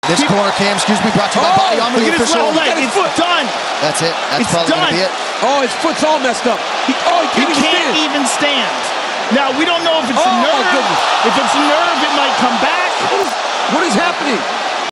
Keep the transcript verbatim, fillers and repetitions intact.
This Keep... corner cam, excuse me, brought to you by oh, Body Armor, the official. Leg. It's foot. done. That's it. That's it's probably done. going to be it. Oh, his foot's all messed up. He, oh, he can't, he even, can't stand. even stand. Now, we don't know if it's oh, a nerve. Oh, goodness. If it's a nerve, it might come back.